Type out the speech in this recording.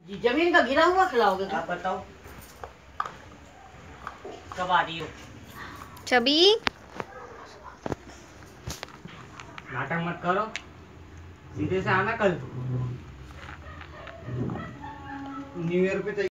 जमीन का गिरा हुआ खिलाओगे? आप बताओ कब आ रही हो? छवि नाटक मत करो, सीधे से आना कल न्यू ईयर पे।